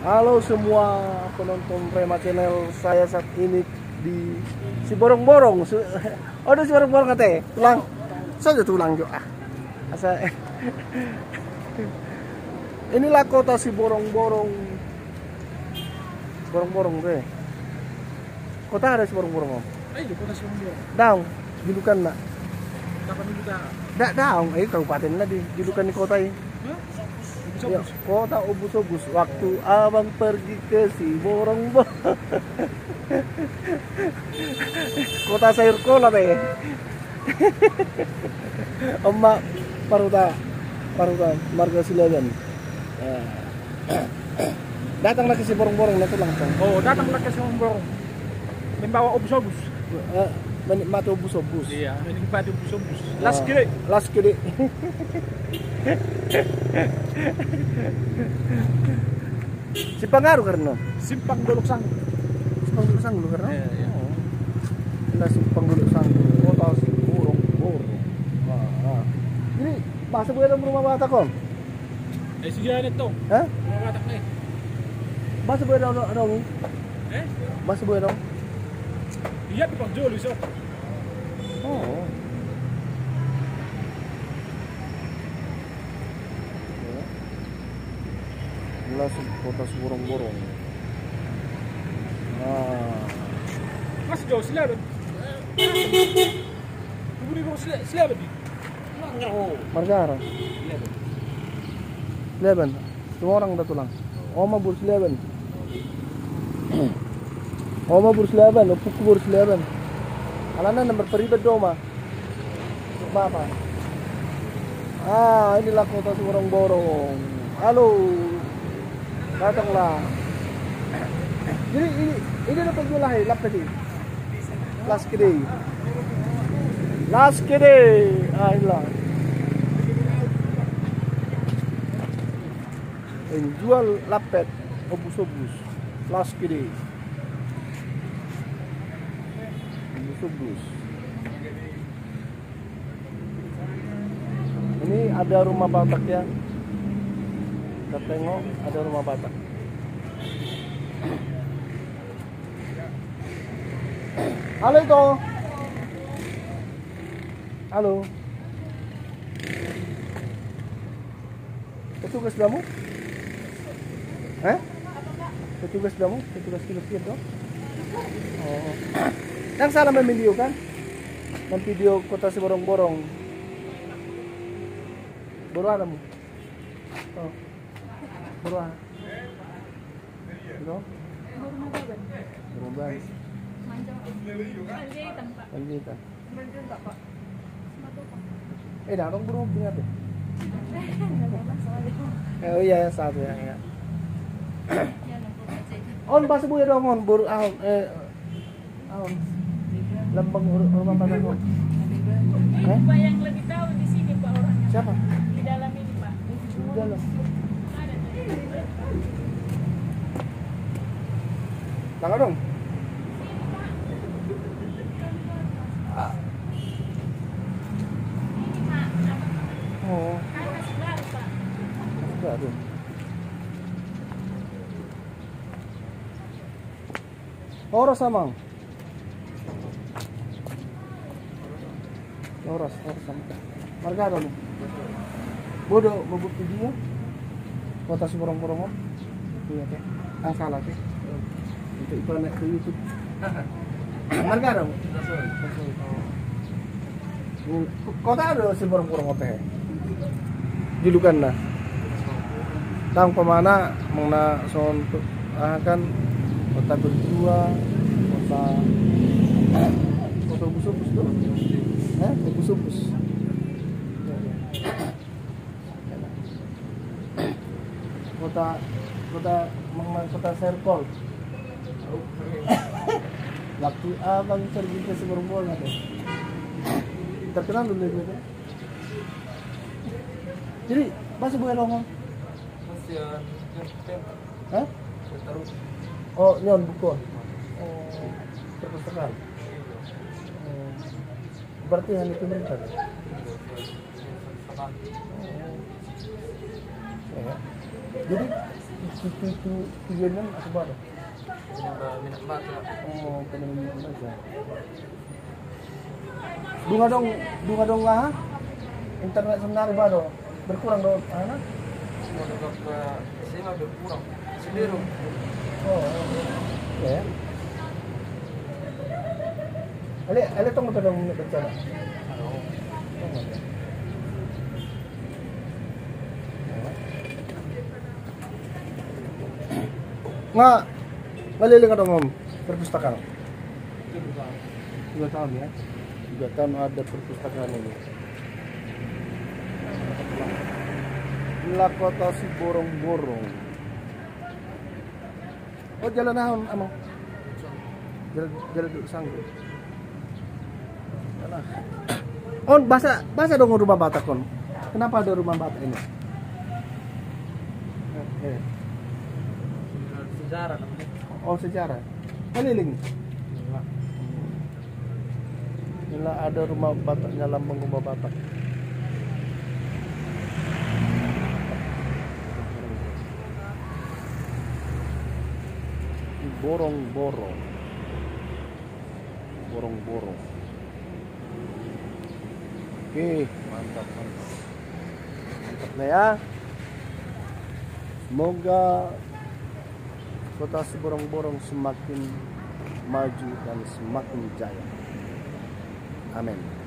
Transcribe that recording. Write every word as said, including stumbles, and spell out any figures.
Halo semua penonton Rema Channel, saya saat ini di Siborong-borong. Oh, di Siborong-borong katanya. Tulang. Saja tulang juga. Asa. Inilah kota Siborong-borong. Borong-borong deh. Kota ada Siborong-borong. Eh, di kota Siborong. Daung, julukan nak. Kapan juga? Dak daung, eh kabupaten lah di julukan di kota ini. Ya, kota obus-obus waktu abang pergi ke Siborong-borong. Kota sayur kola deh. Emak paruta paruta marga Silaban. Datanglah ke Siborong-borong nanti langsung. Oh, datanglah ke Siborong-borong. Membawa obus-obus. Eh, menikmati obus-obus. Iya, menikmati obus-obus. Las gede. Las gede. Simpangaru karena Simpang Dolok Sang. Simpang Dolok Sang dulu karena. Iya, iya. Oh. Ini Simpang Dolok Sang. Kota Siborong-borong. Ah. Ini masuk ke dalam rumah Batak kom? Eh, sudah itu. Hah? Rumah Batak nih. Masuk ke dalam dong. Eh? Masuk ke dalam. Iya, di Bang Joli, so. Oh. Langsung kota Siborong-borong. Ah. Mas jauh Silaban. Tunggu di rumah Silaban di. Oh, Margara. Silaban. Silaban. Semua orang udah tulang. Oma bur Silaban. Oma bur Silaban, Puku bur Silaban. Alana nomor peribad doma. Bapak. Ah, inilah kota Siborong-borong. Halo. Datanglah. Jadi ini ini dapat jualan lap tadi. Las kede. Las kede. Ah, inilah. Yang jual lapet obus-obus. Las kede. Obus-obus. Ini ada rumah Batak ya. Kita tengok ada rumah Batak. Halo itu. Halo. Petugas kamu? Eh? Petugas kamu? Petugas kilos dong? Oh. Yang salah memvideo kan? Memvideo kota Siborong-borong. Baru ada mu? Oh. Berapa? Berapa? Berapa? Panjaitan. Eh, dah dong berapa ingat tuh? Eh, oh iya satu ya. Ya. On pas bu ya dong on buru ahon eh ahon lembang rumah Batak on. Eh? Pak yang lebih tahu di sini Pak orangnya. Siapa? Di dalam ini Pak. Di dalam. Langkah dong. Ah. Oh. Masih baru Pak. Baru. Horas amang. Horas, horas amang. Margara mo. Bodo, mabukti dia. Kota Siborong-borong. Iya teh. Ah salah teh. Itu iklan ke YouTube. Margara mo. Kota ada Siborong-borong teh. Julukan na. Tang pemana mengna son akan kota berjuang, kota kota obus-obus tuh. Eh, obus-obus. Kota kota mengna kota Serpol. Waktu abang pergi ke Siborong-borong ada. Terkenal dulu gitu. Jadi masih bukan ngomong. Masih ya. Hah? Terus Oh, nyon buku. Oh, perpustakaan. Oh, berarti hanya pemerintah. Oh. Ya. Jadi itu itu tujuannya apa baru? Minat baca. Oh, pengen aja. Bunga dong, bunga dong lah. Internet sebenarnya baru berkurang dong, anak. Mau dekat ke sini mah berkurang. Sendiri. Oh, ya. Ale, ale tong magkadong minit sana. Nga, maliling ka dong, Om, perpustakaan. Tiga tahun ya. Tiga tahun ada perpustakaan ini. Lakota si borong-borong. Oh, jalan naon, Amang? Jalan, jalan dulu sanggup. Jalan. On, bahasa, bahasa dong rumah Batak, On. Kenapa ada rumah Batak ini? Eh, Sejarah namanya. Oh, sejarah. Keliling. Inilah ada rumah Bataknya, lambang rumah Batak. Borong-borong. Borong-borong. Oke, mantap, mantap. Mantap na ya. Semoga kota Siborong-borong semakin maju dan semakin jaya. Amin.